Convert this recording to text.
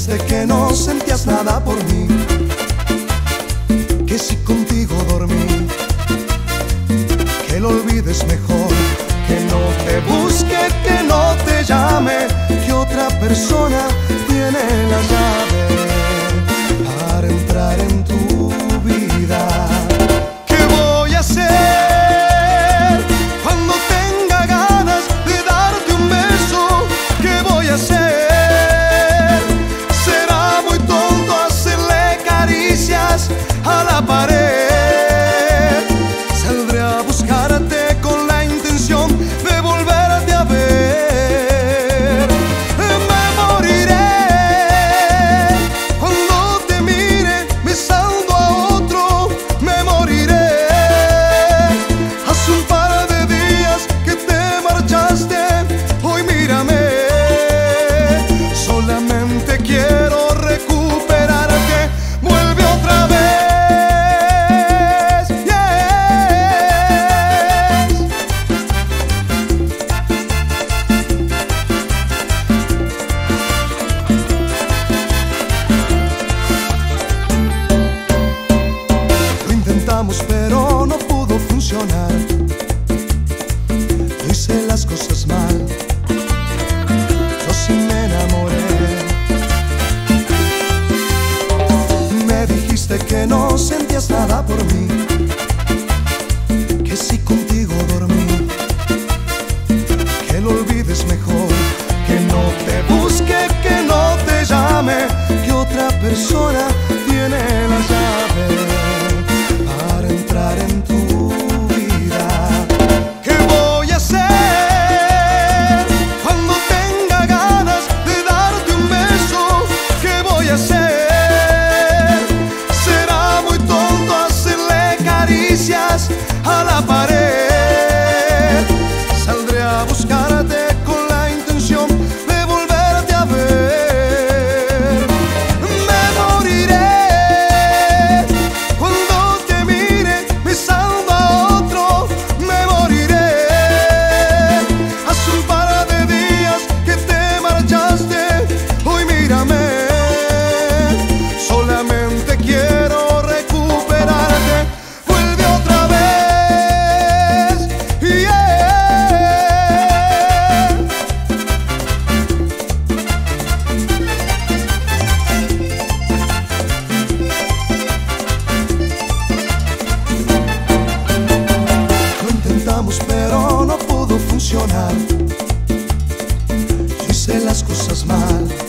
dijiste que no sentías nada por mí, que si contigo dormí, que lo olvides mejor, que no te busque, que no te llame, que otra persona tiene la llave para entrar en tu vida. ¿Qué voy a hacer cuando tenga ganas de darte un beso? ¿Qué voy a hacer? Será muy tonto hacerle caricias a la pared. Saldré a buscarte con la intención de volverte a ver. Me moriré cuando te mire besando a otro. Me moriré. Hace un par de días que te marchaste, hoy mírame. Solamente quiero recuperarte. Vuelve otra vez. Lo intentamos pero no pudo funcionar. Yo hice las cosas mal, yo sí me enamoré. Me dijiste que no sentías nada por mí, que si contigo dormí, que lo olvides mejor, que no te busque, que no te llame, que otra persona tiene la llave para entrar en tu vida. ¿Qué voy a hacer cuando tenga ganas de darte un beso? ¿Qué voy a hacer? Será muy tonto hacerle caricias a la pared. Saldré a buscarte con la intención de volverte a ver. Me moriré cuando te mire besando a otro. Me moriré. Hace un par de días que te marchaste, hoy mírame. Solamente quiero recuperarte. Vuelve otra vez. Yeah. Lo intentamos pero no pudo funcionar. Yo hice las cosas mal.